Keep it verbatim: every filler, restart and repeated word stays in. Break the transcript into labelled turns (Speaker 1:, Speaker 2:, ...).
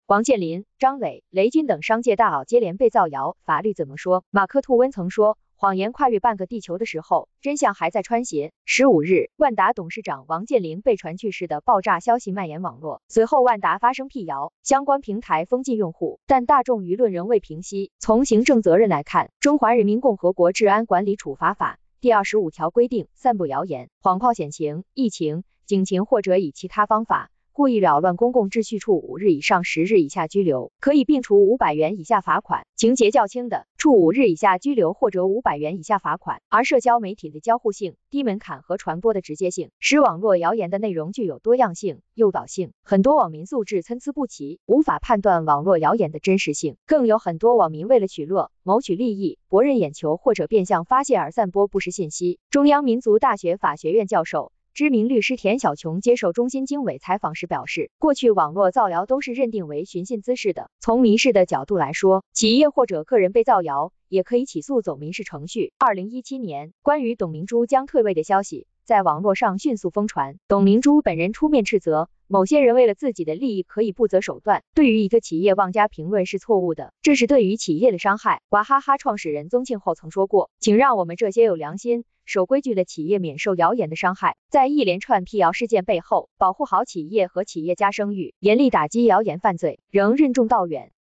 Speaker 1: 王健林、张磊、雷军等商界大佬接连被造谣，法律怎么说？马克吐温曾说，谎言跨越半个地球的时候，真相还在穿鞋。十五日，万达董事长王健林被传去世的爆炸消息蔓延网络，随后万达发生辟谣，相关平台封禁用户，但大众舆论仍未平息。从行政责任来看，《中华人民共和国治安管理处罚法》第二十五条规定，散布谣言、谎报险情、疫情、警情或者以其他方法故意扰乱公共秩序，处五日以上十日以下拘留，可以并处五百元以下罚款；情节较轻的，处五日以下拘留或者五百元以下罚款。而社交媒体的交互性、低门槛和传播的直接性，使网络谣言的内容具有多样性、诱导性。很多网民素质参差不齐，无法判断网络谣言的真实性，更有很多网民为了取乐、谋取利益、博人眼球或者变相发泄而散播不实信息。中央民族大学法学院教授、知名律师田小琼接受中新经纬采访时表示，过去网络造谣都是认定为寻衅滋事的。从民事的角度来说，企业或者个人被造谣，也可以起诉走民事程序。二零一七年，关于董明珠将退位的消息在网络上迅速疯传，董明珠本人出面斥责，某些人为了自己的利益可以不择手段，对于一个企业妄加评论是错误的，这是对于企业的伤害。娃哈哈创始人宗庆后曾说过，请让我们这些有良心、守规矩的企业免受谣言的伤害。在一连串辟谣事件背后，保护好企业和企业家声誉，严厉打击谣言犯罪，仍任重道远。